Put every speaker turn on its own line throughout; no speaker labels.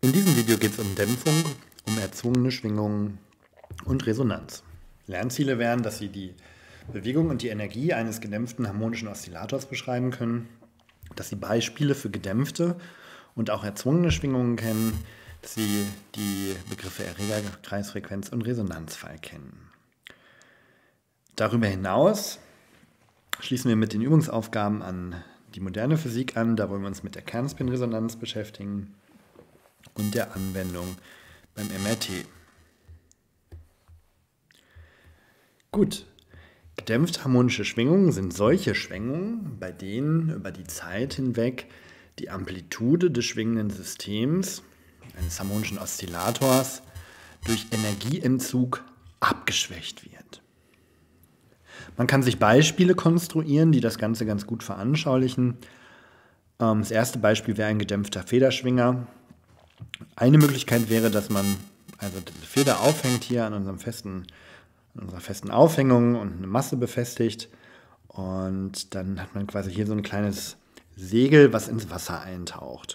In diesem Video geht es um Dämpfung, um erzwungene Schwingungen und Resonanz. Lernziele wären, dass Sie die Bewegung und die Energie eines gedämpften harmonischen Oszillators beschreiben können, dass Sie Beispiele für gedämpfte und auch erzwungene Schwingungen kennen, dass Sie die Begriffe Erreger, Kreisfrequenz und Resonanzfall kennen. Darüber hinaus schließen wir mit den Übungsaufgaben an die moderne Physik an. Da wollen wir uns mit der Kernspinresonanz beschäftigen und der Anwendung beim MRT. Gut, gedämpft harmonische Schwingungen sind solche Schwingungen, bei denen über die Zeit hinweg die Amplitude des schwingenden Systems, eines harmonischen Oszillators, durch Energieentzug abgeschwächt wird. Man kann sich Beispiele konstruieren, die das Ganze ganz gut veranschaulichen. Das erste Beispiel wäre ein gedämpfter Federschwinger. Eine Möglichkeit wäre, dass man also die Feder aufhängt hier an unserer festen Aufhängung und eine Masse befestigt. Und dann hat man quasi hier so ein kleines Segel, was ins Wasser eintaucht.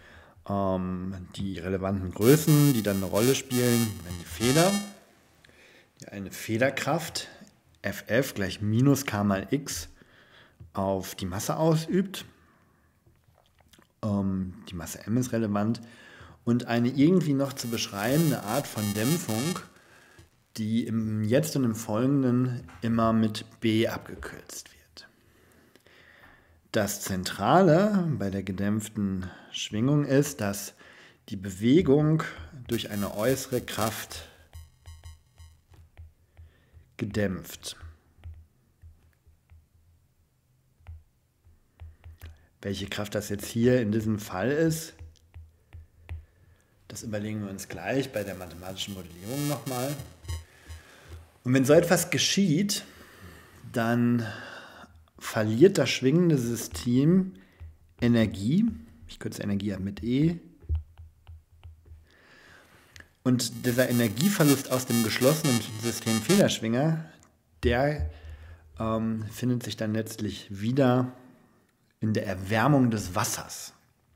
Die relevanten Größen, die dann eine Rolle spielen, wenn die Feder, die eine Federkraft Ff gleich minus k mal x auf die Masse ausübt. Die Masse m ist relevant. Und eine irgendwie noch zu beschreibende Art von Dämpfung, die im Jetzt und im Folgenden immer mit B abgekürzt wird. Das Zentrale bei der gedämpften Schwingung ist, dass die Bewegung durch eine äußere Kraft gedämpft. Welche Kraft das jetzt hier in diesem Fall ist, das überlegen wir uns gleich bei der mathematischen Modellierung nochmal. Und wenn so etwas geschieht, dann verliert das schwingende System Energie. Ich kürze Energie ab mit E. Und dieser Energieverlust aus dem geschlossenen System Federschwinger, der findet sich dann letztlich wieder in der Erwärmung des Wassers.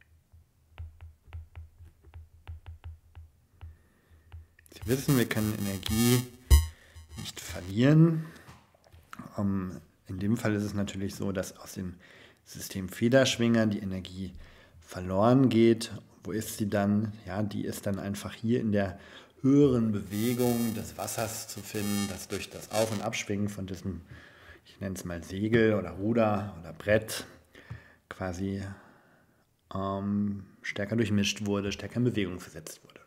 Sie wissen, wir können Energie nicht verlieren. In dem Fall ist es natürlich so, dass aus dem System Federschwinger die Energie verloren geht. Wo ist sie dann? Ja, die ist dann einfach hier in der höheren Bewegung des Wassers zu finden, das durch das Auf- und Abschwingen von diesem, ich nenne es mal Segel oder Ruder oder Brett, quasi stärker durchmischt wurde, stärker in Bewegung versetzt wurde.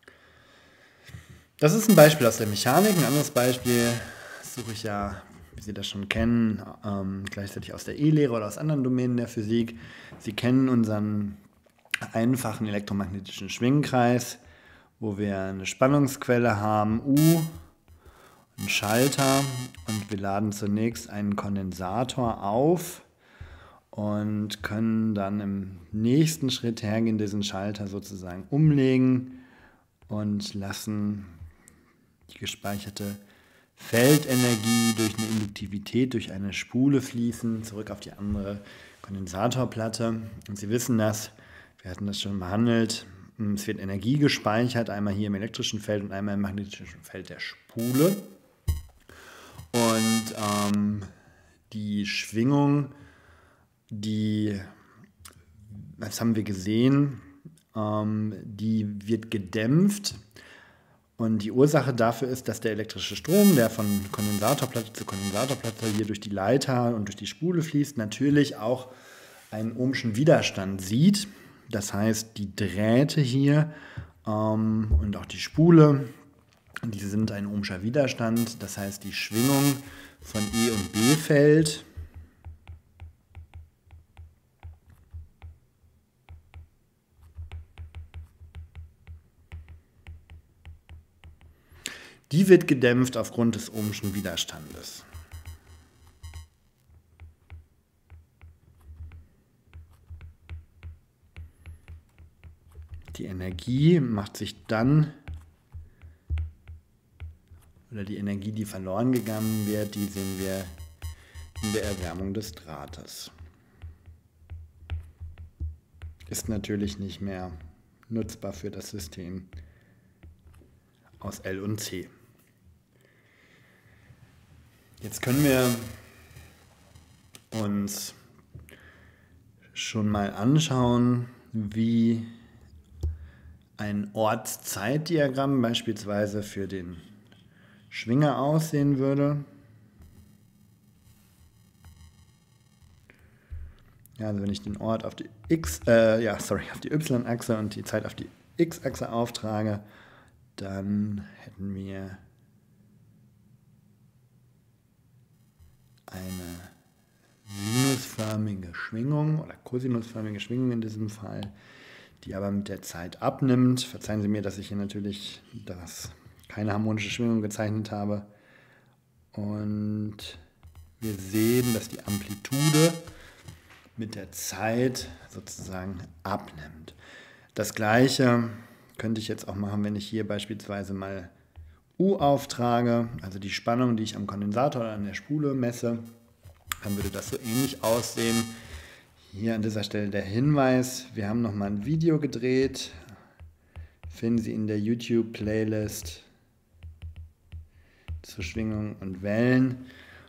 Das ist ein Beispiel aus der Mechanik. Ein anderes Beispiel suche ich ja, wie Sie das schon kennen, gleichzeitig aus der E-Lehre oder aus anderen Domänen der Physik. Sie kennen unseren einfachen elektromagnetischen Schwingkreis, wo wir eine Spannungsquelle haben, U, einen Schalter, und wir laden zunächst einen Kondensator auf und können dann im nächsten Schritt hergehen, diesen Schalter sozusagen umlegen und lassen die gespeicherte Feldenergie durch eine Induktivität, durch eine Spule fließen, zurück auf die andere Kondensatorplatte. Und Sie wissen das, wir hatten das schon behandelt, es wird Energie gespeichert, einmal hier im elektrischen Feld und einmal im magnetischen Feld der Spule. Und die Schwingung, das haben wir gesehen, die wird gedämpft. Und die Ursache dafür ist, dass der elektrische Strom, der von Kondensatorplatte zu Kondensatorplatte hier durch die Leiter und durch die Spule fließt, natürlich auch einen ohmschen Widerstand sieht. Das heißt, die Drähte hier und auch die Spule, die sind ein ohmscher Widerstand. Das heißt, die Schwingung von E- und B-Feld die wird gedämpft aufgrund des ohmschen Widerstandes. Die Energie macht sich dann, oder die Energie, die verloren gegangen wird, die sehen wir in der Erwärmung des Drahtes. Ist natürlich nicht mehr nutzbar für das System aus L und C. Jetzt können wir uns schon mal anschauen, wie ein Ortszeitdiagramm beispielsweise für den Schwinger aussehen würde. Ja, also wenn ich den Ort auf die auf die Y-Achse und die Zeit auf die X-Achse auftrage, dann hätten wir eine sinusförmige Schwingung oder kosinusförmige Schwingung in diesem Fall, die aber mit der Zeit abnimmt. Verzeihen Sie mir, dass ich hier natürlich keine harmonische Schwingung gezeichnet habe. Und wir sehen, dass die Amplitude mit der Zeit sozusagen abnimmt. Das gleiche könnte ich jetzt auch machen, wenn ich hier beispielsweise mal U auftrage, also die Spannung, die ich am Kondensator oder an der Spule messe. Dann würde das so ähnlich aussehen. Hier an dieser Stelle der Hinweis, wir haben nochmal ein Video gedreht. Finden Sie in der YouTube-Playlist zu Schwingung und Wellen.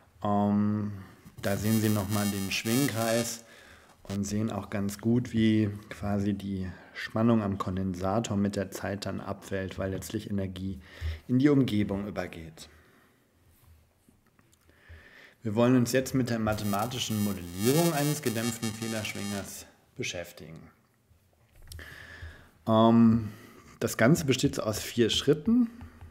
Da sehen Sie nochmal den Schwingkreis und sehen auch ganz gut, wie quasi die Spannung am Kondensator mit der Zeit dann abfällt, weil letztlich Energie in die Umgebung übergeht. Wir wollen uns jetzt mit der mathematischen Modellierung eines gedämpften Federschwingers beschäftigen. Das Ganze besteht aus 4 Schritten.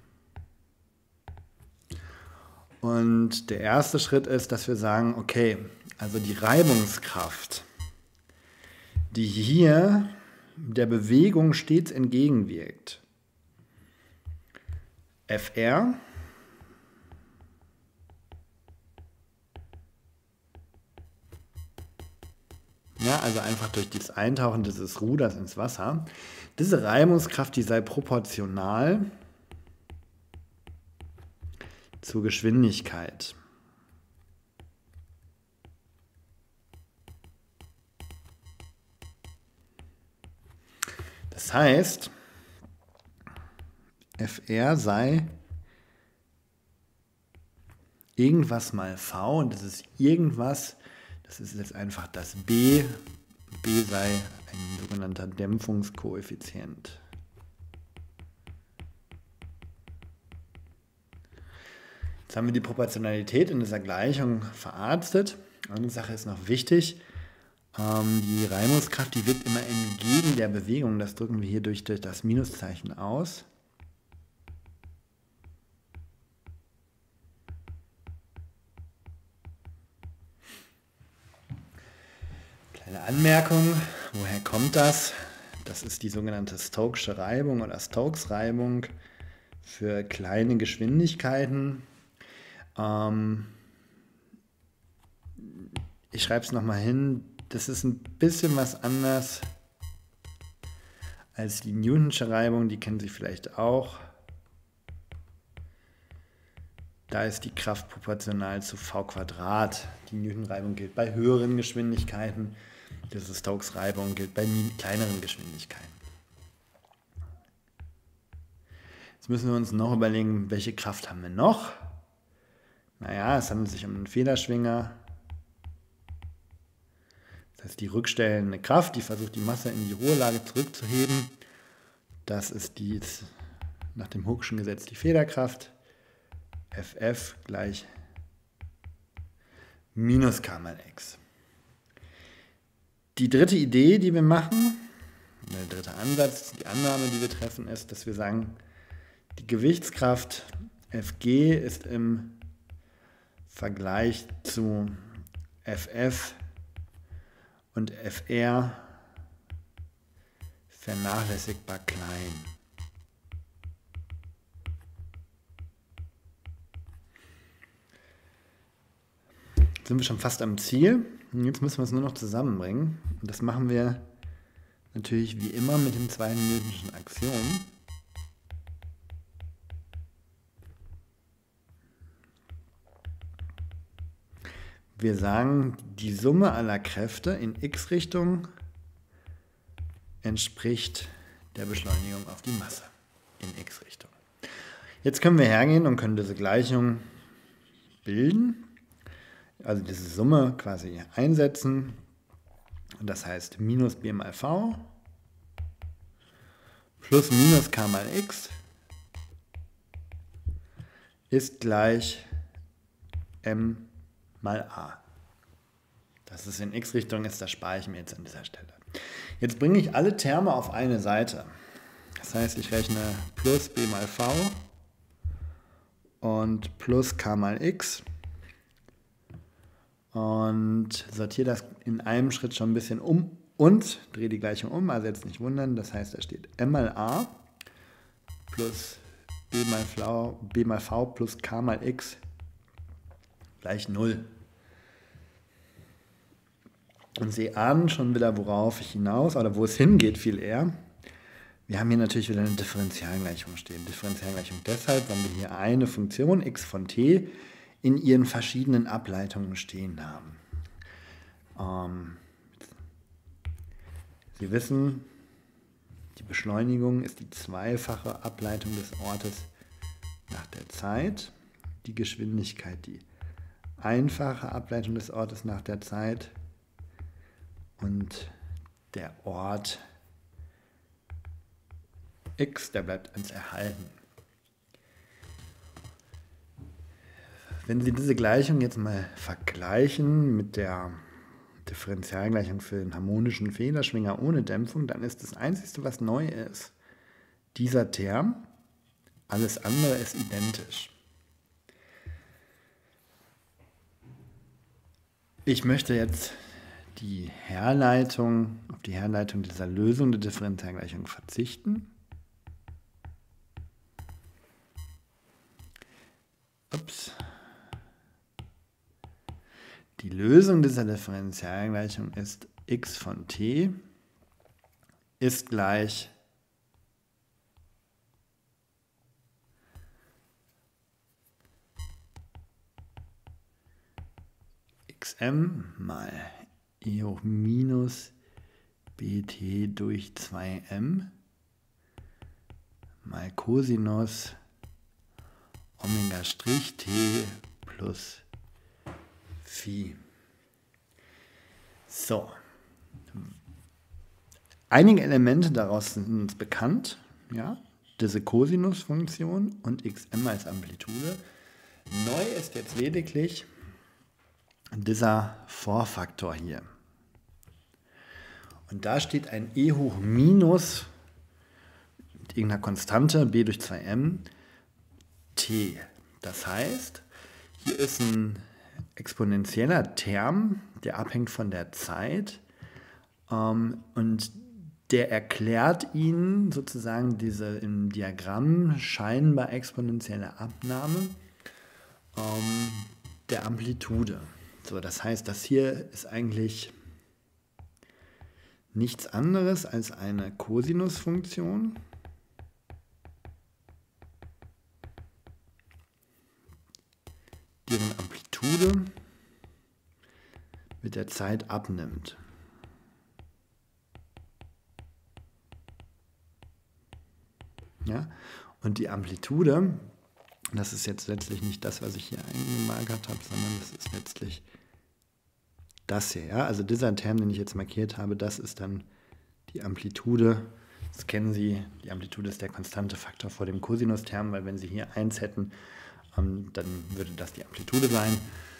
Und der erste Schritt ist, dass wir sagen, okay, also die Reibungskraft, die hier der Bewegung stets entgegenwirkt, Fr, ja, also einfach durch das Eintauchen dieses Ruders ins Wasser, diese Reibungskraft, die sei proportional zur Geschwindigkeit. Das heißt, Fr sei irgendwas mal V und das ist irgendwas, das ist jetzt einfach das B. B sei ein sogenannter Dämpfungskoeffizient. Jetzt haben wir die Proportionalität in dieser Gleichung verarztet. Eine Sache ist noch wichtig. Die Reibungskraft, die wirkt immer entgegen der Bewegung. Das drücken wir hier durch das Minuszeichen aus. Kleine Anmerkung, woher kommt das? Das ist die sogenannte Stokesche Reibung oder Stokes-Reibung für kleine Geschwindigkeiten. Ich schreibe es nochmal hin. Das ist ein bisschen was anders als die Newtonsche Reibung, die kennen Sie vielleicht auch. Da ist die Kraft proportional zu v². Die Newton-Reibung gilt bei höheren Geschwindigkeiten, diese Stokes-Reibung gilt bei kleineren Geschwindigkeiten. Jetzt müssen wir uns noch überlegen, welche Kraft haben wir noch? Naja, es handelt sich um einen Federschwinger. Das heißt, die rückstellende Kraft, die versucht, die Masse in die Ruhelage zurückzuheben. Das ist nach dem Hooke'schen Gesetz die Federkraft. Ff gleich minus k mal x. Die dritte Idee, die wir machen, der dritte Ansatz, die Annahme, die wir treffen, ist, dass wir sagen, die Gewichtskraft Fg ist im Vergleich zu Ff und Fr vernachlässigbar klein. Jetzt sind wir schon fast am Ziel. Und jetzt müssen wir es nur noch zusammenbringen. Und das machen wir natürlich wie immer mit dem zweiten Newtonschen Axiom. Wir sagen, die Summe aller Kräfte in x-Richtung entspricht der Beschleunigung auf die Masse in x-Richtung. Jetzt können wir hergehen und können diese Gleichung bilden, also diese Summe quasi einsetzen. Und das heißt minus b mal v plus minus k mal x ist gleich m mal a. Das ist in x-Richtung ist, das spare ich mir jetzt an dieser Stelle. Jetzt bringe ich alle Terme auf eine Seite. Das heißt, ich rechne plus b mal v und plus k mal x und sortiere das in einem Schritt schon ein bisschen um und drehe die Gleichung um, also jetzt nicht wundern, das heißt, da steht m mal a plus b mal v plus k mal x gleich 0. Und Sie ahnen schon wieder, worauf ich hinaus, oder wo es hingeht viel eher. Wir haben hier natürlich wieder eine Differentialgleichung stehen. Differentialgleichung deshalb, weil wir hier eine Funktion x von t in ihren verschiedenen Ableitungen stehen haben. Sie wissen, die Beschleunigung ist die zweifache Ableitung des Ortes nach der Zeit. Die Geschwindigkeit die einfache Ableitung des Ortes nach der Zeit. Und der Ort x, der bleibt uns erhalten. Wenn Sie diese Gleichung jetzt mal vergleichen mit der Differentialgleichung für den harmonischen Federschwinger ohne Dämpfung, dann ist das Einzige, was neu ist, dieser Term. Alles andere ist identisch. Ich möchte jetzt auf die Herleitung dieser Lösung der Differentialgleichung verzichten. Die Lösung dieser Differentialgleichung ist x von t ist gleich xm mal e hoch minus bt durch 2m mal Cosinus Omega Strich t plus Phi. So. Einige Elemente daraus sind uns bekannt. Ja? Diese Cosinusfunktion und xm als Amplitude. Neu ist jetzt lediglich dieser Vorfaktor hier. Und da steht ein e hoch minus mit irgendeiner Konstante b durch 2m t. Das heißt, hier ist ein exponentieller Term, der abhängt von der Zeit und der erklärt Ihnen sozusagen diese im Diagramm scheinbar exponentielle Abnahme der Amplitude. So, das heißt, das hier ist eigentlich nichts anderes als eine Cosinusfunktion, deren Amplitude mit der Zeit abnimmt. Ja? Und die Amplitude, das ist jetzt letztlich nicht das, was ich hier eingemarkert habe, sondern das ist letztlich das hier. Ja? Also dieser Term, den ich jetzt markiert habe, das ist dann die Amplitude. Das kennen Sie, die Amplitude ist der konstante Faktor vor dem Cosinus-Term, weil wenn Sie hier 1 hätten, dann würde das die Amplitude sein.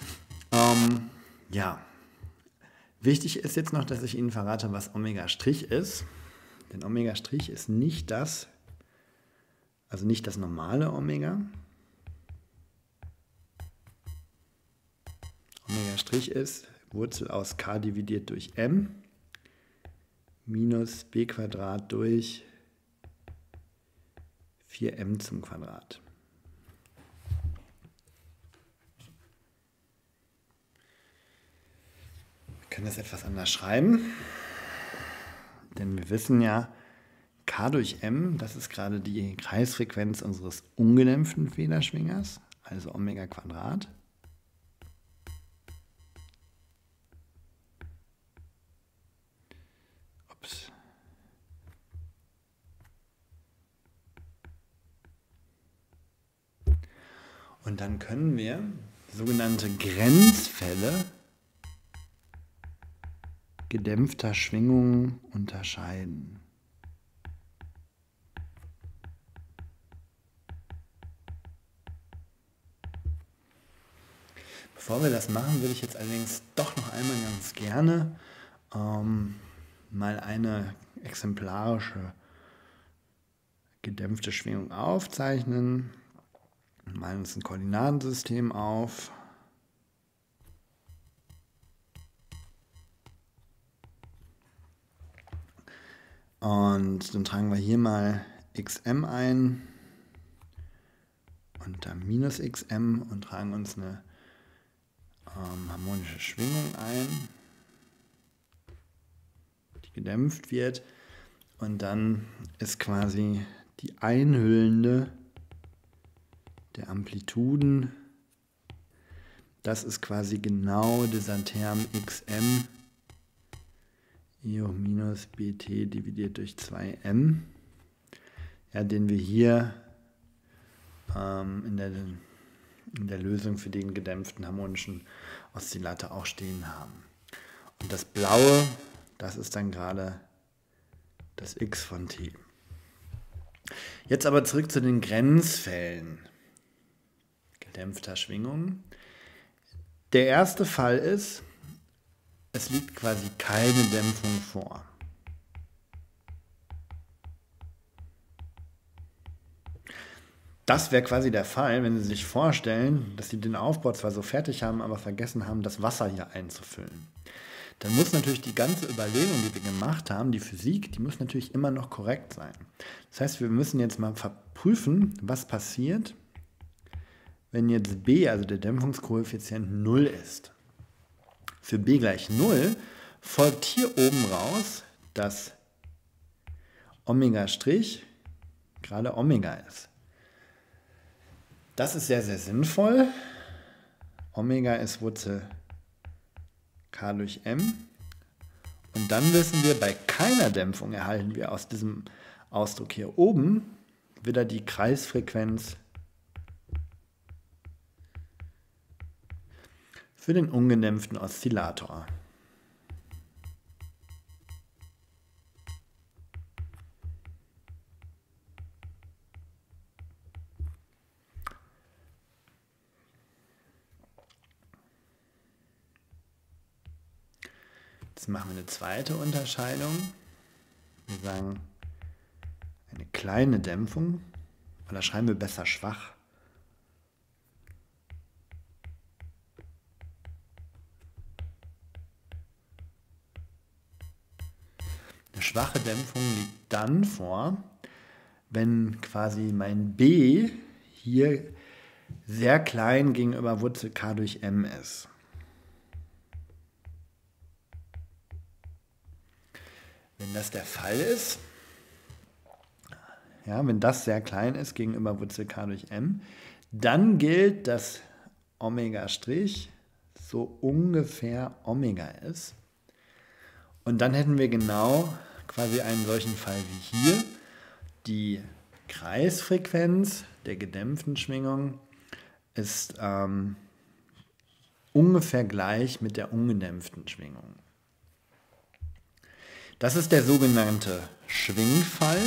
Ja, wichtig ist jetzt noch, dass ich Ihnen verrate, was Omega' ist. Denn Omega' ist nicht das, also nicht das normale Omega. Omega' ist Wurzel aus k dividiert durch m minus b Quadrat durch 4m zum Quadrat. Wir können das etwas anders schreiben, denn wir wissen ja, k durch m, das ist gerade die Kreisfrequenz unseres ungedämpften Federschwingers, also Omega Quadrat. Und dann können wir sogenannte Grenzfälle gedämpfter Schwingungen unterscheiden. Bevor wir das machen, würde ich jetzt allerdings doch noch einmal ganz gerne mal eine exemplarische gedämpfte Schwingung aufzeichnen. Wir malen uns ein Koordinatensystem auf. Und dann tragen wir hier mal xm ein und dann minus xm und tragen uns eine harmonische Schwingung ein, die gedämpft wird. Und dann ist quasi die einhüllende der Amplituden, das ist quasi genau dieser Term xm e hoch minus bt dividiert durch 2m, ja, den wir hier in der Lösung für den gedämpften harmonischen Oszillator auch stehen haben. Und das Blaue, das ist dann gerade das x von t. Jetzt aber zurück zu den Grenzfällen gedämpfter Schwingungen. Der erste Fall ist, es liegt quasi keine Dämpfung vor. Das wäre quasi der Fall, wenn Sie sich vorstellen, dass Sie den Aufbau zwar so fertig haben, aber vergessen haben, das Wasser hier einzufüllen. Dann muss natürlich die ganze Überlegung, die wir gemacht haben, die Physik, die muss natürlich immer noch korrekt sein. Das heißt, wir müssen jetzt mal verprüfen, was passiert, wenn jetzt b, also der Dämpfungskoeffizient, 0 ist. Für b gleich 0 folgt hier oben raus, dass Omega' gerade Omega ist. Das ist sehr, sehr sinnvoll. Omega ist Wurzel k durch m. Und dann wissen wir, bei keiner Dämpfung erhalten wir aus diesem Ausdruck hier oben wieder die Kreisfrequenz für den ungedämpften Oszillator. Jetzt machen wir eine zweite Unterscheidung. Wir sagen eine kleine Dämpfung, oder schreiben wir besser schwach. Eine schwache Dämpfung liegt dann vor, wenn quasi mein b hier sehr klein gegenüber Wurzel k durch m ist. Wenn das der Fall ist, ja, wenn das sehr klein ist gegenüber Wurzel k durch m, dann gilt, dass Omega' so ungefähr Omega ist. Und dann hätten wir genau quasi einen solchen Fall wie hier. Die Kreisfrequenz der gedämpften Schwingung ist ungefähr gleich mit der ungedämpften Schwingung. Das ist der sogenannte Schwingfall.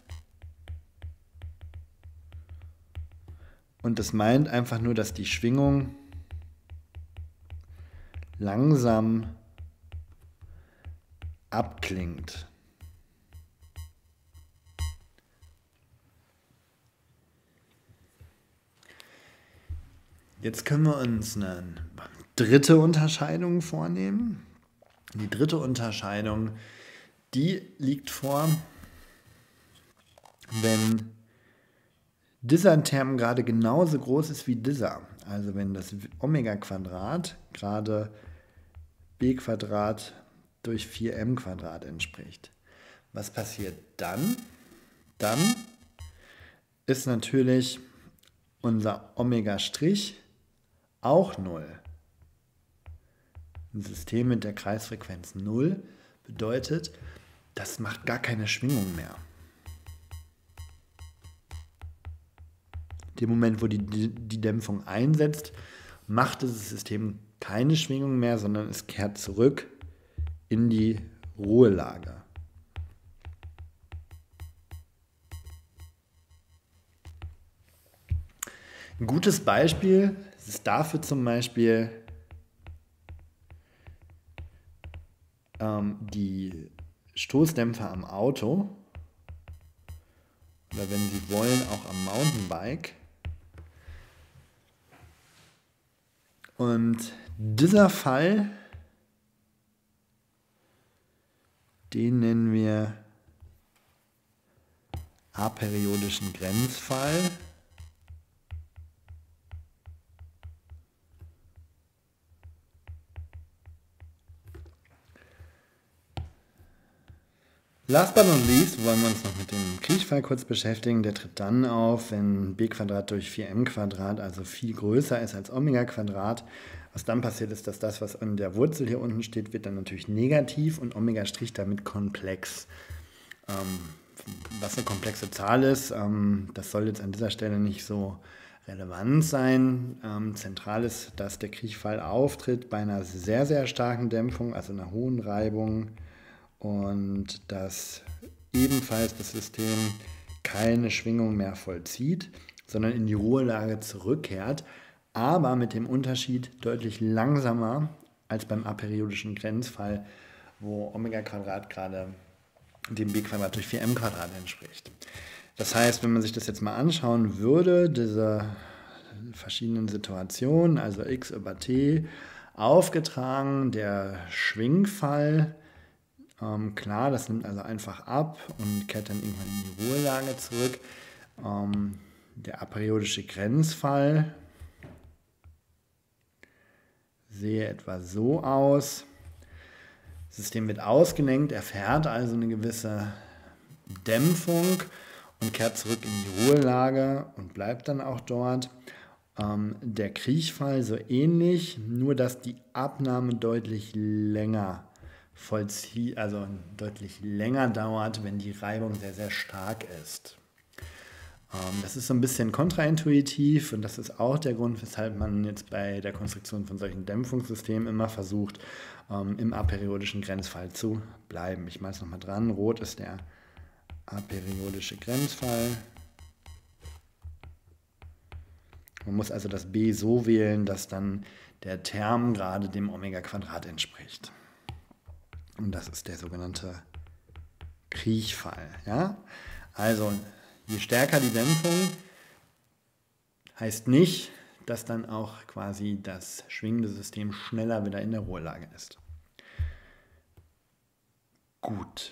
Und das meint einfach nur, dass die Schwingung langsam abklingt. Jetzt können wir uns eine dritte Unterscheidung vornehmen. Die dritte Unterscheidung, die liegt vor, wenn dieser Term gerade genauso groß ist wie dieser. Also wenn das Omega-Quadrat gerade b² durch 4m² entspricht. Was passiert dann? Dann ist natürlich unser Omega' auch 0. Ein System mit der Kreisfrequenz 0 bedeutet, das macht gar keine Schwingung mehr. dem Moment, wo die Dämpfung einsetzt, macht das System keine Schwingung mehr, sondern es kehrt zurück in die Ruhelage. Ein gutes Beispiel ist dafür zum Beispiel die Stoßdämpfer am Auto oder wenn Sie wollen auch am Mountainbike. Und dieser Fall, den nennen wir aperiodischen Grenzfall. Last but not least wollen wir uns noch mit dem Kriechfall kurz beschäftigen. Der tritt dann auf, wenn b² durch 4m², also viel größer ist als Omega². Was dann passiert ist, dass das, was an der Wurzel hier unten steht, wird dann natürlich negativ und Omega' damit komplex. Was eine komplexe Zahl ist, das soll jetzt an dieser Stelle nicht so relevant sein. Zentral ist, dass der Kriechfall auftritt bei einer sehr, sehr starken Dämpfung, also einer hohen Reibung, und dass ebenfalls das System keine Schwingung mehr vollzieht, sondern in die Ruhelage zurückkehrt, aber mit dem Unterschied deutlich langsamer als beim aperiodischen Grenzfall, wo Omega² gerade dem b² durch 4m² entspricht. Das heißt, wenn man sich das jetzt mal anschauen würde, diese verschiedenen Situationen, also x über t, aufgetragen, der Schwingfall, klar, das nimmt also einfach ab und kehrt dann irgendwann in die Ruhelage zurück. Der aperiodische Grenzfall sehe etwa so aus. Das System wird ausgelenkt, erfährt also eine gewisse Dämpfung und kehrt zurück in die Ruhelage und bleibt dann auch dort. Der Kriechfall so ähnlich, nur dass die Abnahme deutlich länger also deutlich länger dauert, wenn die Reibung sehr, sehr stark ist. Das ist so ein bisschen kontraintuitiv und das ist auch der Grund, weshalb man jetzt bei der Konstruktion von solchen Dämpfungssystemen immer versucht, im aperiodischen Grenzfall zu bleiben. Ich mache es nochmal dran. Rot ist der aperiodische Grenzfall. Man muss also das B so wählen, dass dann der Term gerade dem Omega² entspricht. Und das ist der sogenannte Kriechfall. Ja? Also je stärker die Dämpfung, heißt nicht, dass dann auch quasi das schwingende System schneller wieder in der Ruhelage ist. Gut.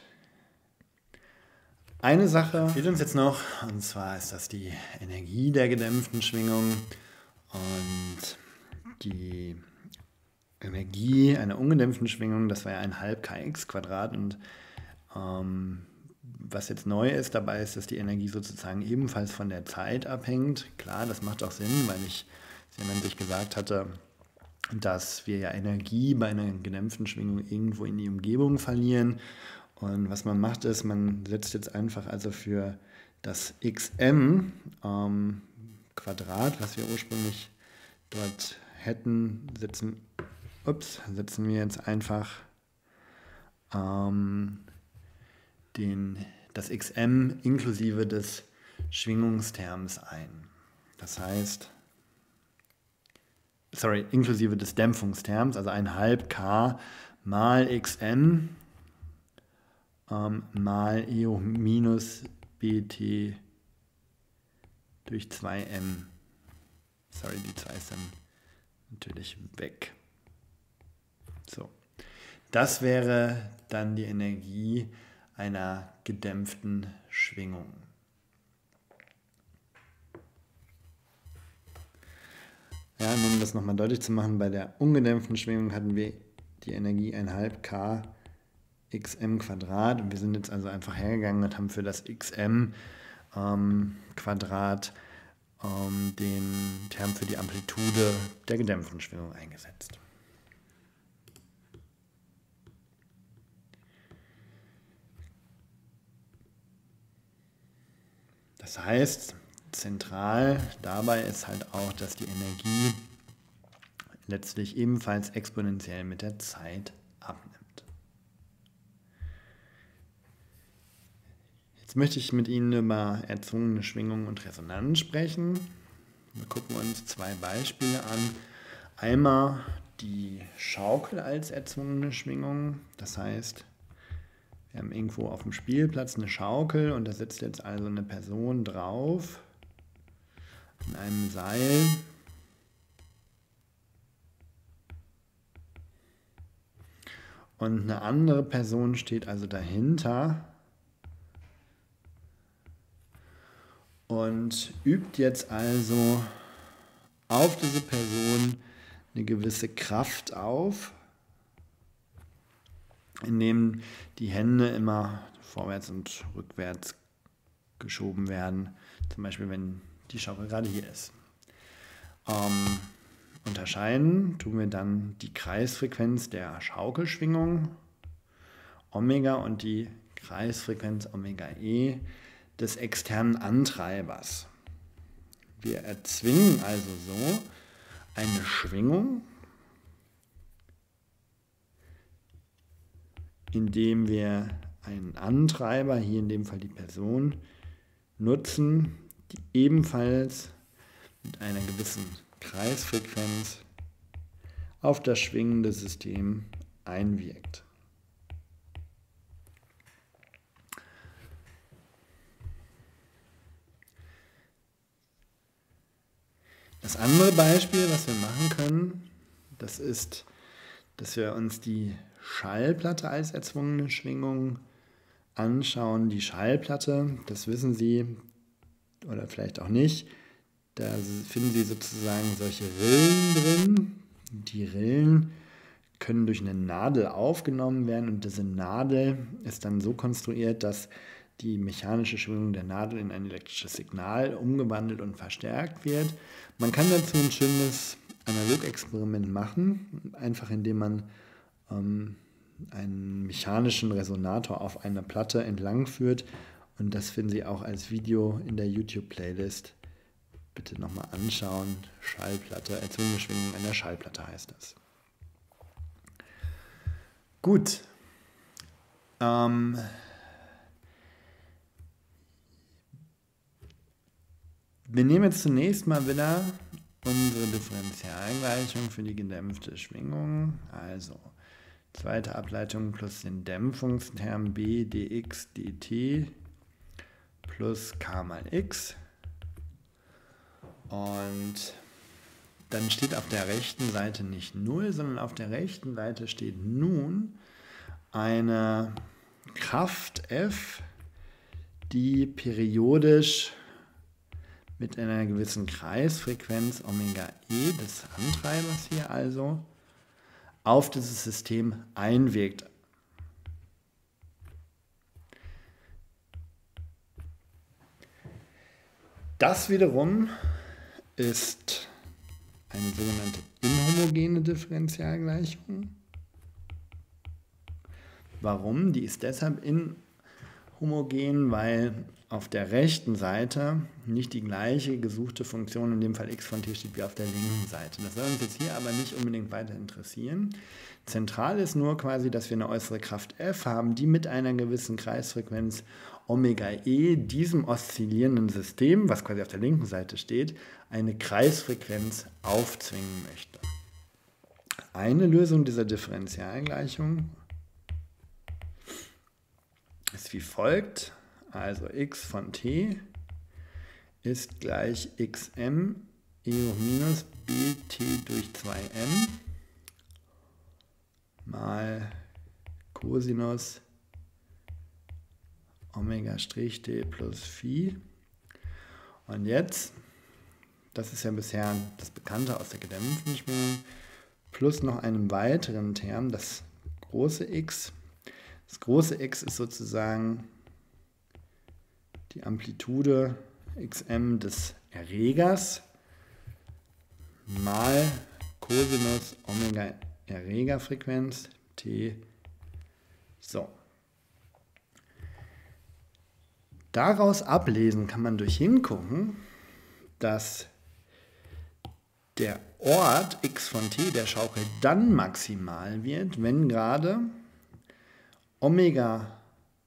Eine Sache fehlt uns jetzt noch, und zwar ist das die Energie der gedämpften Schwingung. Und die Energie einer ungedämpften Schwingung, das war ja 1,5 kx². Und was jetzt neu ist dabei, ist, dass die Energie sozusagen ebenfalls von der Zeit abhängt. Klar, das macht auch Sinn, weil ich sich gesagt hatte, dass wir ja Energie bei einer gedämpften Schwingung irgendwo in die Umgebung verlieren. Und was man macht ist, man setzt jetzt einfach also für das xm Quadrat, was wir ursprünglich dort hätten, setzen wir jetzt einfach das xm inklusive des Schwingungsterms ein. Das heißt, inklusive des Dämpfungsterms, also 1,5 k mal xm mal EO minus BT durch 2m. Sorry, die 2 ist dann natürlich weg. So. Das wäre dann die Energie einer gedämpften Schwingung. Ja, nur um das nochmal deutlich zu machen, bei der ungedämpften Schwingung hatten wir die Energie 1,5 k xm² und wir sind jetzt also einfach hergegangen und haben für das xm Quadrat den Term für die Amplitude der gedämpften Schwingung eingesetzt. Das heißt, zentral dabei ist halt auch, dass die Energie letztlich ebenfalls exponentiell mit der Zeit abnimmt. Jetzt möchte ich mit Ihnen über erzwungene Schwingung und Resonanz sprechen. Wir gucken uns zwei Beispiele an. Einmal die Schaukel als erzwungene Schwingung. Das heißt, wir haben irgendwo auf dem Spielplatz eine Schaukel und da sitzt jetzt also eine Person drauf an einem Seil. Und eine andere Person steht also dahinter und übt jetzt also auf diese Person eine gewisse Kraft auf, indem die Hände immer vorwärts und rückwärts geschoben werden. Zum Beispiel, wenn die Schaukel gerade hier ist. Unterscheiden tun wir dann die Kreisfrequenz der Schaukelschwingung Omega und die Kreisfrequenz Omega E des externen Antreibers. Wir erzwingen also so eine Schwingung, indem wir einen Antreiber, hier in dem Fall die Person, nutzen, die ebenfalls mit einer gewissen Kreisfrequenz auf das schwingende System einwirkt. Das andere Beispiel, was wir machen können, das ist, dass wir uns die Schallplatte als erzwungene Schwingung anschauen. Die Schallplatte, das wissen Sie oder vielleicht auch nicht, da finden Sie sozusagen solche Rillen drin. Die Rillen können durch eine Nadel aufgenommen werden und diese Nadel ist dann so konstruiert, dass die mechanische Schwingung der Nadel in ein elektrisches Signal umgewandelt und verstärkt wird. Man kann dazu ein schönes Analogexperiment machen, einfach indem man einen mechanischen Resonator auf einer Platte entlang führt und das finden Sie auch als Video in der YouTube-Playlist. Bitte nochmal anschauen. Schallplatte, erzwungene Schwingung an der Schallplatte heißt das. Gut. Wir nehmen jetzt zunächst mal wieder unsere Differentialgleichung für die gedämpfte Schwingung. Also zweite Ableitung plus den Dämpfungsterm b dx dt plus k mal x. Und dann steht auf der rechten Seite nicht 0, sondern auf der rechten Seite steht nun eine Kraft F, die periodisch mit einer gewissen Kreisfrequenz Omega E des Antreibers hier also auf dieses System einwirkt. Das wiederum ist eine sogenannte inhomogene Differentialgleichung. Warum? Die ist deshalb inhomogen, weil auf der rechten Seite nicht die gleiche gesuchte Funktion, in dem Fall x von t, steht wie auf der linken Seite. Das soll uns jetzt hier aber nicht unbedingt weiter interessieren. Zentral ist nur quasi, dass wir eine äußere Kraft F haben, die mit einer gewissen Kreisfrequenz Omega E diesem oszillierenden System, was quasi auf der linken Seite steht, eine Kreisfrequenz aufzwingen möchte. Eine Lösung dieser Differentialgleichung ist wie folgt. Also x von t ist gleich xm e hoch minus bt durch 2m mal Cosinus Omega' t plus Phi. Und jetzt, das ist ja bisher das Bekannte aus der gedämpften Schwingung, plus noch einem weiteren Term, das große x. Das große x ist sozusagen die Amplitude xm des Erregers mal Cosinus Omega Erregerfrequenz t. So. Daraus ablesen kann man durch Hingucken, dass der Ort x von t der Schaukel dann maximal wird, wenn gerade Omega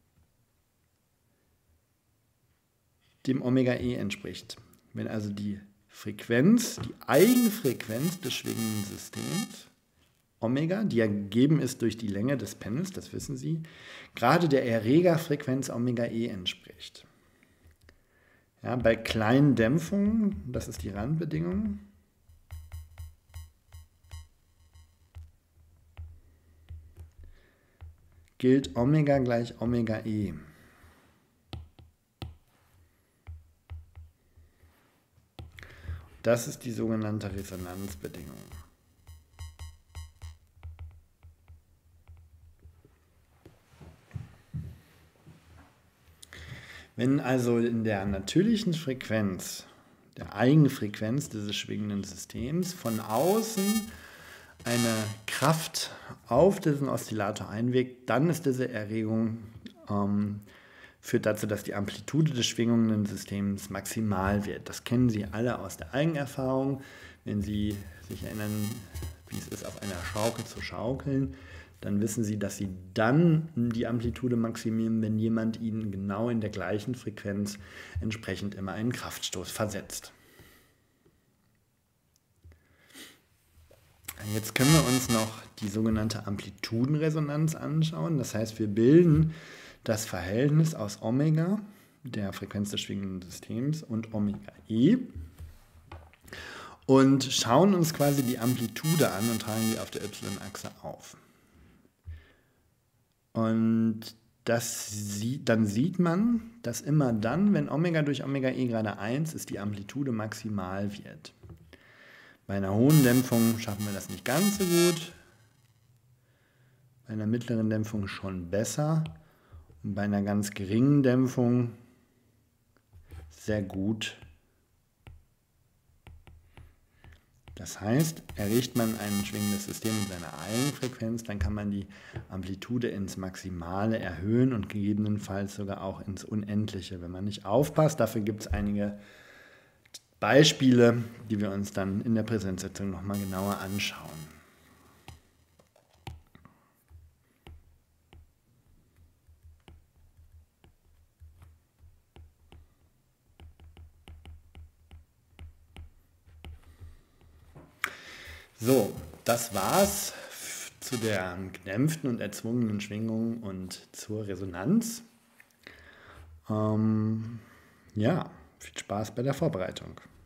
dem Omega e entspricht. Wenn also die Frequenz, die Eigenfrequenz des schwingenden Systems, Omega, die ergeben ist durch die Länge des Pendels, das wissen Sie, gerade der Erregerfrequenz Omega e entspricht. Ja, bei kleinen Dämpfungen, das ist die Randbedingung, gilt Omega gleich Omega e. Das ist die sogenannte Resonanzbedingung. Wenn also in der natürlichen Frequenz, der Eigenfrequenz dieses schwingenden Systems, von außen eine Kraft auf diesen Oszillator einwirkt, dann ist diese Erregung, führt dazu, dass die Amplitude des schwingenden Systems maximal wird. Das kennen Sie alle aus der Eigenerfahrung. Wenn Sie sich erinnern, wie es ist, auf einer Schaukel zu schaukeln, dann wissen Sie, dass Sie dann die Amplitude maximieren, wenn jemand Ihnen genau in der gleichen Frequenz entsprechend immer einen Kraftstoß versetzt. Jetzt können wir uns noch die sogenannte Amplitudenresonanz anschauen. Das heißt, wir bilden das Verhältnis aus Omega, der Frequenz des schwingenden Systems, und Omega e und schauen uns quasi die Amplitude an und tragen die auf der y-Achse auf. Und dann sieht man, dass immer dann, wenn Omega durch Omega e gerade 1 ist, die Amplitude maximal wird. Bei einer hohen Dämpfung schaffen wir das nicht ganz so gut, bei einer mittleren Dämpfung schon besser und bei einer ganz geringen Dämpfung sehr gut. Das heißt, errichtet man ein schwingendes System mit seiner Eigenfrequenz, dann kann man die Amplitude ins Maximale erhöhen und gegebenenfalls sogar auch ins Unendliche, wenn man nicht aufpasst. Dafür gibt es einige Beispiele, die wir uns dann in der Präsenzsitzung nochmal genauer anschauen. So, das war's zu der gedämpften und erzwungenen Schwingung und zur Resonanz. Ja, viel Spaß bei der Vorbereitung.